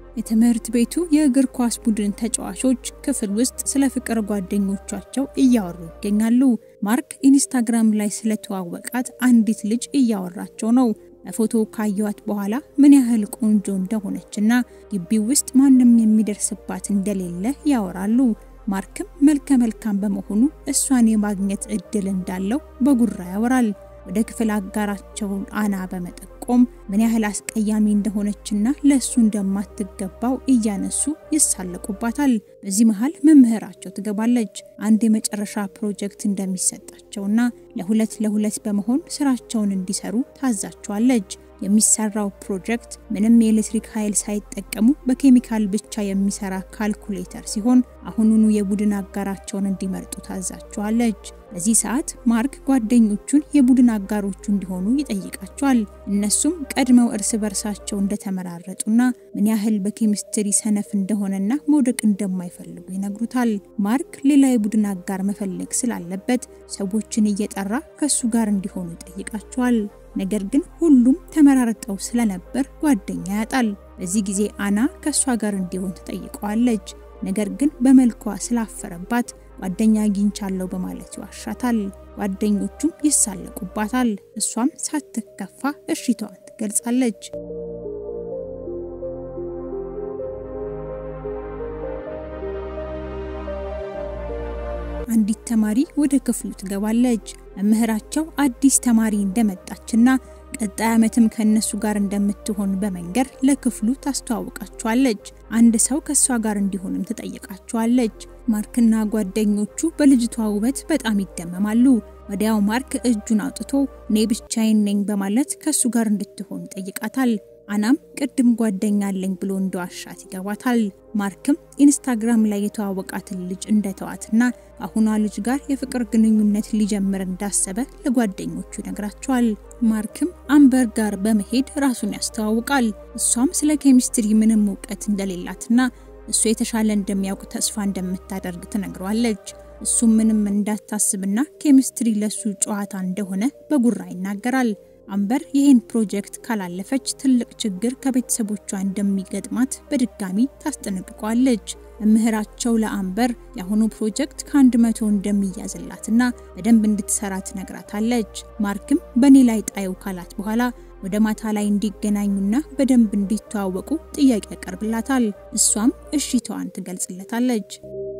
የትምህርት ቤቱ የእግር ኳስ ቡድን ተጫዋቾች ክፍል ውስጥ ስለ ፍቅር ጓደኞቻቸው እያወሩ ይገኛሉ። ማርክ ኢንስታግራም ላይ ስለተዋወቃት አንዲት ልጅ እያወራቸው ነው። በፎቶ ካዩት በኋላ ምን ያህል ቆንጆ እንደሆነችና ግቢው ውስጥ ማንንም የሚደርስባት እንደሌለ ያወራሉ። ማርክም መልካም በመሆኑ እሷን የማግኘት እድል እንዳለው በጉራ ያወራል። ወደ ክፍል አጋራቸው አና በመጠቆም ምን ያህል አስቀያሚ እንደሆነችና ለሱ እንደማትገባው እያነሱ ይሳለቁባታል። በዚህ መሃል መምህራቸው ትገባለች። አንድ የመጨረሻ ፕሮጀክት እንደሚሰጣቸውና ለሁለት በመሆን ስራቸውን እንዲሰሩ ታዛቸዋለች። የሚሰራው ፕሮጀክት ምንም የኤሌክትሪክ ኃይል ሳይጠቀሙ በኬሚካል ብቻ የሚሰራ ካልኩሌተር ሲሆን አሁኑኑ የቡድን አጋራቸውን እንዲመርጡ ታዛቸዋለች። በዚህ ሰዓት ማርክ ጓደኞቹን የቡድን አጋሮቹ እንዲሆኑ ይጠይቃቸዋል። እነሱም ቀድመው እርስ በርሳቸው እንደተመራረጡና ምን ያህል በኬሚስትሪ ሰነፍ እንደሆነና መውደቅ እንደማይፈልጉ ይነግሩታል። ማርክ ሌላ የቡድን አጋር መፈለግ ስላለበት ሰዎችን እየጠራ ከሱ ጋር እንዲሆኑ ይጠይቃቸዋል። ነገር ግን ሁሉም ተመራርጠው ስለነበር ጓደኛ ያጣል። በዚህ ጊዜ አና ከሷ ጋር እንዲሆን ትጠይቀዋለች። ነገር ግን በመልኳ ስላፈረባት ጓደኛ አግኝቻለሁ በማለት ይዋሻታል። ጓደኞቹም ይሳለቁባታል። እሷም ሳትከፋ እሺቷን ትገልጻለች። አንዲት ተማሪ ወደ ክፍሉ ትገባለች። መምህራቸው አዲስ ተማሪ እንደመጣችና ቀጣይ ዓመትም ከነሱ ጋር እንደምትሆን በመንገር ለክፍሉ ታስተዋውቃቸዋለች። አንድ ሰው ከሷ ጋር እንዲሆንም ትጠይቃቸዋለች። ማርክና ጓደኞቹ በልጅቷ ውበት በጣም ይደመማሉ። ወዲያው ማርክ እጁን አውጥቶ እኔ ብቻዬን ነኝ በማለት ከሱ ጋር እንድትሆን ይጠይቃታል። አናም ቅድም ጓደኛ አለኝ ብሎ እንደዋሻት ይገባታል። ማርክም ኢንስታግራም ላይ የተዋወቃትን ልጅ እንደተዋትና አሁኗ ልጅ ጋር የፍቅር ግንኙነት ሊጀምር እንዳሰበ ለጓደኞቹ ይነግራቸዋል። ማርክም አምበር ጋር በመሄድ ራሱን ያስተዋውቃል። እሷም ስለ ኬሚስትሪ ምንም ዕውቀት እንደሌላትና እሱ የተሻለ እንደሚያውቅ ተስፋ እንደምታደርግ ትነግረዋለች። እሱ ምንም እንዳታስብና ኬሚስትሪ ለሱ ጨዋታ እንደሆነ በጉራ ይናገራል። አምበር ይሄን ፕሮጀክት ካላለፈች ትልቅ ችግር ከቤተሰቦቿ እንደሚገጥማት በድጋሚ ታስጠነቅቀዋለች። መምህራቸው ለአምበር ያሁኑ ፕሮጀክት ከ100 እንደሚያዝላትና በደንብ እንድትሰራ ትነግራታለች። ማርክም በኔ ላይ ጣዩ ካላት በኋላ ወደ ማታ ላይ እንዲገናኙና በደንብ እንዲተዋወቁ ጥያቄ ያቀርብላታል። እሷም እሺቷን ትገልጽለታለች።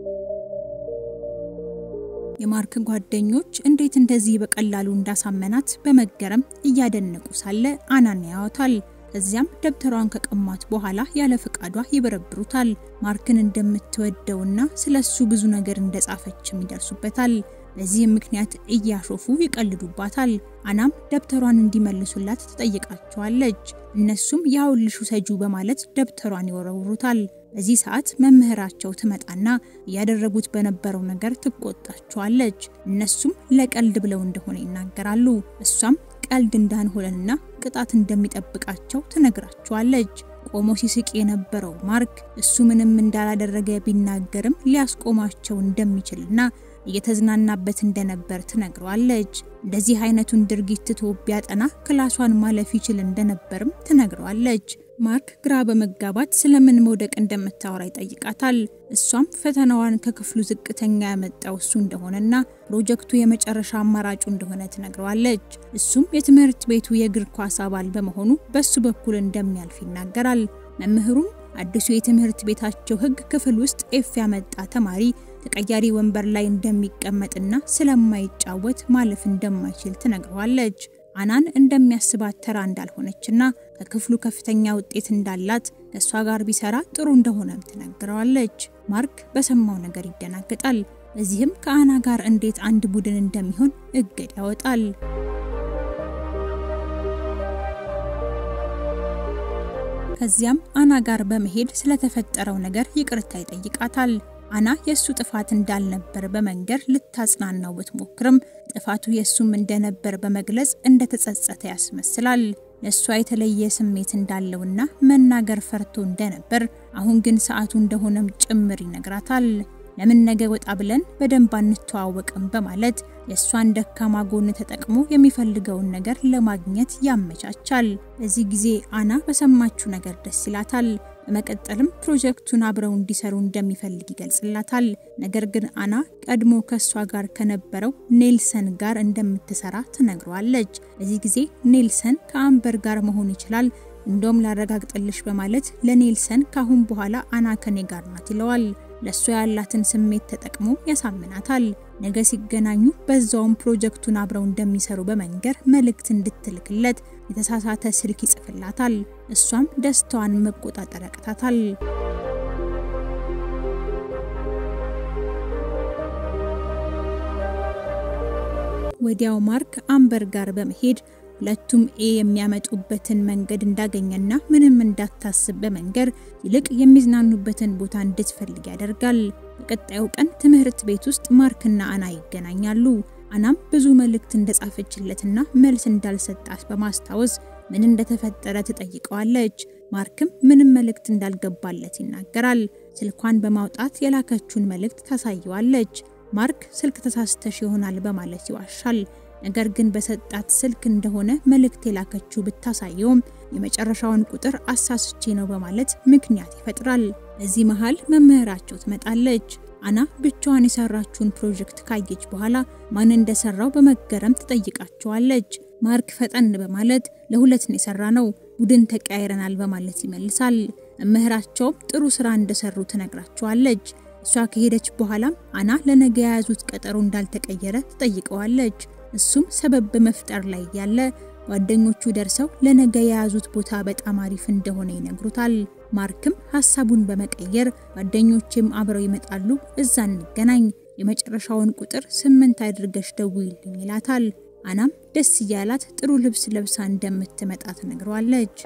የማርክ ጓደኞች እንዴት እንደዚህ በቀላሉ እንዳሳመናት በመገረም እያደነቁ ሳለ አናን ያወጣል። ከዚያም ደብተሯን ከቀማት በኋላ ያለ ፍቃዷ ይበረብሩታል። ማርክን እንደምትወደውና ስለሱ ብዙ ነገር እንደጻፈችም ይደርሱበታል። በዚህ ምክንያት እያሾፉ ይቀልዱባታል። አናም ደብተሯን እንዲመልሱላት ትጠይቃቸዋለች። እነሱም ያውልሹ ሰጁ በማለት ደብተሯን ይወረውሩታል። በዚህ ሰዓት መምህራቸው ትመጣና ያደረጉት በነበረው ነገር ትቆጣቸዋለች። እነሱም ለቀልድ ብለው እንደሆነ ይናገራሉ። እሷም ቀልድ እንዳንሆነና ቅጣት እንደሚጠብቃቸው ትነግራቸዋለች። ቆሞ ሲስቅ የነበረው ማርክ እሱ ምንም እንዳላደረገ ቢናገርም ሊያስቆማቸው እንደሚችልና እየተዝናናበት እንደነበር ትነግረዋለች። እንደዚህ አይነቱን ድርጊት ትቶ ቢያጠና ክላሷን ማለፍ ይችል እንደነበርም ትነግረዋለች። ማርክ ግራ በመጋባት ስለምን መውደቅ እንደምታወራ ይጠይቃታል። እሷም ፈተናዋን ከክፍሉ ዝቅተኛ ያመጣው እሱ እንደሆነና ፕሮጀክቱ የመጨረሻ አማራጩ እንደሆነ ትነግረዋለች። እሱም የትምህርት ቤቱ የእግር ኳስ አባል በመሆኑ በሱ በኩል እንደሚያልፍ ይናገራል። መምህሩም አዲሱ የትምህርት ቤታቸው ህግ ክፍል ውስጥ ኤፍ ያመጣ ተማሪ ተቀያሪ ወንበር ላይ እንደሚቀመጥና ስለማይጫወት ማለፍ እንደማይችል ትነግረዋለች። አናን እንደሚያስባት ተራ እንዳልሆነችና ከክፍሉ ከፍተኛ ውጤት እንዳላት ከሷ ጋር ቢሰራ ጥሩ እንደሆነም ትነግረዋለች። ማርክ በሰማው ነገር ይደናገጣል። እዚህም ከአና ጋር እንዴት አንድ ቡድን እንደሚሆን እቅድ ያወጣል። ከዚያም አና ጋር በመሄድ ስለተፈጠረው ነገር ይቅርታ ይጠይቃታል። አና የሱ ጥፋት እንዳልነበር በመንገር ልታጽናናው ብትሞክርም ጥፋቱ የሱም እንደነበር በመግለጽ እንደተጸጸተ ያስመስላል። ለሷ የተለየ ስሜት እንዳለውና መናገር ፈርቶ እንደነበር አሁን ግን ሰዓቱ እንደሆነም ጭምር ይነግራታል። ለምን ነገ ወጣ ብለን በደንብ አንተዋወቅም በማለት የሷን ደካማ ጎን ተጠቅሞ የሚፈልገውን ነገር ለማግኘት ያመቻቻል። በዚህ ጊዜ አና በሰማችው ነገር ደስ ይላታል። በመቀጠልም ፕሮጀክቱን አብረው እንዲሰሩ እንደሚፈልግ ይገልጽላታል። ነገር ግን አና ቀድሞ ከሷ ጋር ከነበረው ኔልሰን ጋር እንደምትሰራ ትነግረዋለች። በዚህ ጊዜ ኔልሰን ከአምበር ጋር መሆን ይችላል እንደውም ላረጋግጥልሽ በማለት ለኔልሰን ካሁን በኋላ አና ከኔ ጋር ናት ይለዋል። ለሷ ያላትን ስሜት ተጠቅሞ ያሳምናታል። ነገ ሲገናኙ በዛውም ፕሮጀክቱን አብረው እንደሚሰሩ በመንገር መልእክት እንድትልክለት የተሳሳተ ስልክ ይጽፍላታል። እሷም ደስታዋን መቆጣጠር ያቅታታል። ወዲያው ማርክ አምበር ጋር በመሄድ ሁለቱም የሚያመጡበትን መንገድ እንዳገኘና ምንም እንዳታስብ በመንገር ይልቅ የሚዝናኑበትን ቦታ እንድትፈልግ ያደርጋል። በቀጣዩ ቀን ትምህርት ቤት ውስጥ ማርክና አና ይገናኛሉ። አናም ብዙ መልእክት እንደጻፈችለትና መልስ እንዳልሰጣት በማስታወስ ምን እንደተፈጠረ ትጠይቀዋለች። ማርክም ምንም መልእክት እንዳልገባለት ይናገራል። ስልኳን በማውጣት የላከችውን መልእክት ታሳየዋለች። ማርክ ስልክ ተሳስተሽ ይሆናል በማለት ይዋሻል። ነገር ግን በሰጣት ስልክ እንደሆነ መልእክት የላከችው ብታሳየውም የመጨረሻውን ቁጥር አሳስቼ ነው በማለት ምክንያት ይፈጥራል። በዚህ መሃል መምህራቸው ትመጣለች። አና ብቻዋን የሰራችውን ፕሮጀክት ካየች በኋላ ማን እንደሰራው በመገረም ትጠይቃቸዋለች። ማርክ ፈጠን በማለት ለሁለት ነው የሰራነው፣ ቡድን ተቀያይረናል በማለት ይመልሳል። መምህራቸው ጥሩ ስራ እንደሰሩ ትነግራቸዋለች። እሷ ከሄደች በኋላም አና ለነገ ያዙት ቀጠሮ እንዳልተቀየረ ትጠይቀዋለች። እሱም ሰበብ በመፍጠር ላይ ያለ ጓደኞቹ ደርሰው ለነገ ያዙት ቦታ በጣም አሪፍ እንደሆነ ይነግሩታል። ማርክም ሐሳቡን በመቀየር ጓደኞቼም አብረው ይመጣሉ፣ እዛ እንገናኝ፣ የመጨረሻውን ቁጥር 8 አድርገሽ ደውይልኝ ይላታል። አናም ደስ ይያላት ጥሩ ልብስ ለብሳ እንደምትመጣ ትነግረዋለች።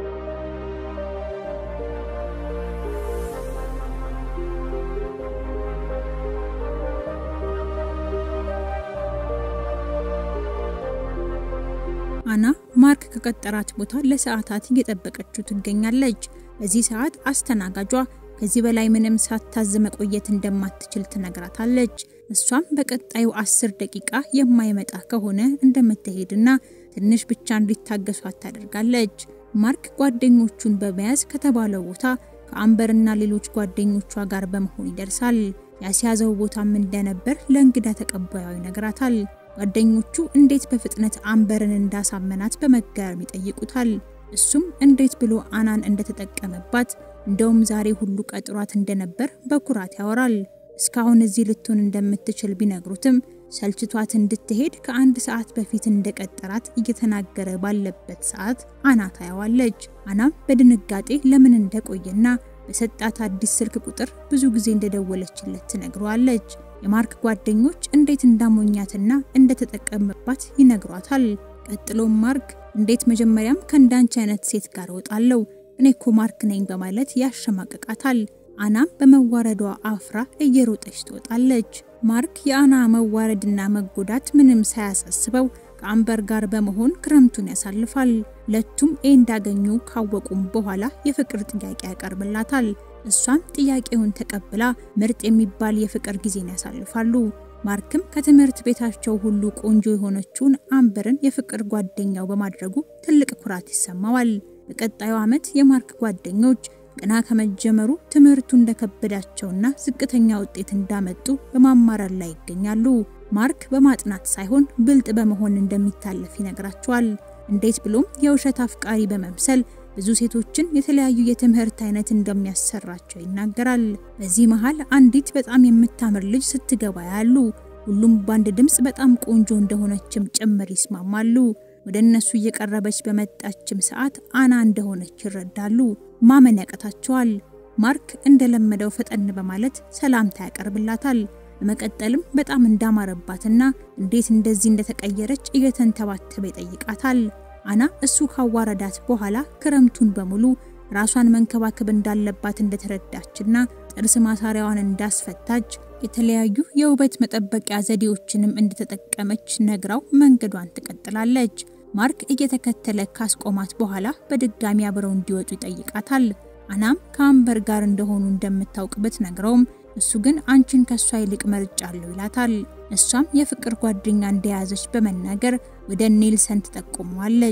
አና ማርክ ከቀጠራት ቦታ ለሰዓታት እየጠበቀችው ትገኛለች። በዚህ ሰዓት አስተናጋጇ ከዚህ በላይ ምንም ሳታዝ መቆየት እንደማትችል ትነግራታለች። እሷም በቀጣዩ 10 ደቂቃ የማይመጣ ከሆነ እንደምትሄድና ትንሽ ብቻ እንዲታገሷት ታደርጋለች። ማርክ ጓደኞቹን በመያዝ ከተባለው ቦታ ከአምበርና ሌሎች ጓደኞቿ ጋር በመሆን ይደርሳል። ያሲያዘው ቦታም እንደነበር ለእንግዳ ተቀባዩ ይነግራታል። ጓደኞቹ እንዴት በፍጥነት አምበርን እንዳሳመናት በመገረም ይጠይቁታል። እሱም እንዴት ብሎ አናን እንደተጠቀመባት እንደውም ዛሬ ሁሉ ቀጥሯት እንደነበር በኩራት ያወራል። እስካሁን እዚህ ልትሆን እንደምትችል ቢነግሩትም ሰልችቷት እንድትሄድ ከአንድ ሰዓት በፊት እንደቀጠራት እየተናገረ ባለበት ሰዓት አና ታያዋለች። አናም በድንጋጤ ለምን እንደቆየና በሰጣት አዲስ ስልክ ቁጥር ብዙ ጊዜ እንደደወለችለት ትነግረዋለች። የማርክ ጓደኞች እንዴት እንዳሞኛትና እንደተጠቀመባት ይነግሯታል። ቀጥሎም ማርክ እንዴት መጀመሪያም ከእንዳንቺ አይነት ሴት ጋር ወጣለው እኔኮ ማርክ ነኝ በማለት ያሸማቀቃታል። አናም በመዋረዷ አፍራ እየሮጠች ትወጣለች። ማርክ የአና መዋረድና መጎዳት ምንም ሳያሳስበው ከአምበር ጋር በመሆን ክረምቱን ያሳልፋል። ሁለቱም እንዳገኙ ካወቁም በኋላ የፍቅር ጥያቄ ያቀርብላታል። እሷም ጥያቄውን ተቀብላ ምርጥ የሚባል የፍቅር ጊዜን ያሳልፋሉ። ማርክም ከትምህርት ቤታቸው ሁሉ ቆንጆ የሆነችውን አምበርን የፍቅር ጓደኛው በማድረጉ ትልቅ ኩራት ይሰማዋል። በቀጣዩ ዓመት የማርክ ጓደኞች ገና ከመጀመሩ ትምህርቱ እንደከበዳቸውና ዝቅተኛ ውጤት እንዳመጡ በማማረር ላይ ይገኛሉ። ማርክ በማጥናት ሳይሆን ብልጥ በመሆን እንደሚታለፍ ይነግራቸዋል። እንዴት ብሎም የውሸት አፍቃሪ በመምሰል ብዙ ሴቶችን የተለያዩ የትምህርት አይነት እንደሚያሰራቸው ይናገራል። በዚህ መሃል አንዲት በጣም የምታምር ልጅ ስትገባ ያሉ ሁሉም ባንድ ድምጽ በጣም ቆንጆ እንደሆነችም ጭምር ይስማማሉ። ወደ እነሱ እየቀረበች በመጣችም ሰዓት አና እንደሆነች ይረዳሉ። ማመን ያቀታቸዋል። ማርክ እንደለመደው ፈጠን በማለት ሰላምታ ያቀርብላታል። በመቀጠልም በጣም እንዳማረባትና እንዴት እንደዚህ እንደተቀየረች እየተንተባተበ ይጠይቃታል። አና እሱ ካዋረዳት በኋላ ክረምቱን በሙሉ ራሷን መንከባከብ እንዳለባት እንደተረዳችና ጥርስ ማሳሪያዋን እንዳስፈታች የተለያዩ የውበት መጠበቂያ ዘዴዎችንም እንደተጠቀመች ነግራው መንገዷን ትቀጥላለች። ማርክ እየተከተለ ካስቆማት በኋላ በድጋሚ አብረው እንዲወጡ ይጠይቃታል። አናም ከአምበር ጋር እንደሆኑ እንደምታውቅበት ነግረውም እሱ ግን አንቺን ከሷ ይልቅ መርጫለሁ ይላታል። እሷም የፍቅር ጓደኛ እንደያዘች በመናገር ወደ ኔልሰን ተጠቆመዋለች።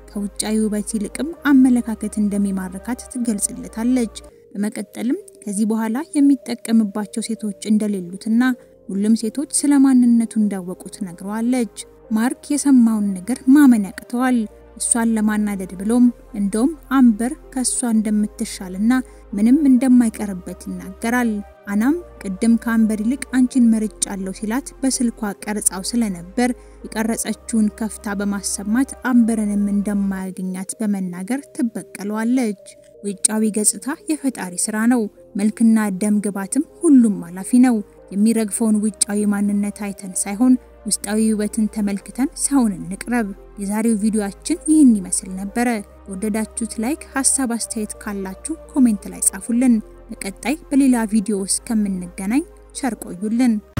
ከውጫዊ ውበት ይልቅም አመለካከት እንደሚማርካት ትገልጽለታለች። በመቀጠልም ከዚህ በኋላ የሚጠቀምባቸው ሴቶች እንደሌሉትና ሁሉም ሴቶች ስለማንነቱ እንዳወቁት ነግረዋለች። ማርክ የሰማውን ነገር ማመን ያቅተዋል። እሷን ለማናደድ ብሎም እንደውም አምበር ከሷ እንደምትሻልና ምንም እንደማይቀርበት ይናገራል። አናም ቅድም ከአምበር ይልቅ አንቺን መርጫለሁ ሲላት በስልኳ ቀርጻው ስለነበር የቀረጸችውን ከፍታ በማሰማት አምበርንም እንደማያገኛት በመናገር ትበቀለዋለች። ውጫዊ ገጽታ የፈጣሪ ስራ ነው። መልክና ደም ግባትም ሁሉም አላፊ ነው። የሚረግፈውን ውጫዊ ማንነት አይተን ሳይሆን ውስጣዊ ውበትን ተመልክተን ሰውን እንቅረብ። የዛሬው ቪዲዮአችን ይህን ይመስል ነበር። ወደዳችሁት ላይክ፣ ሐሳብ አስተያየት ካላችሁ ኮሜንት ላይ ጻፉልን። በቀጣይ በሌላ ቪዲዮ እስከምንገናኝ ቸር ቆዩልን።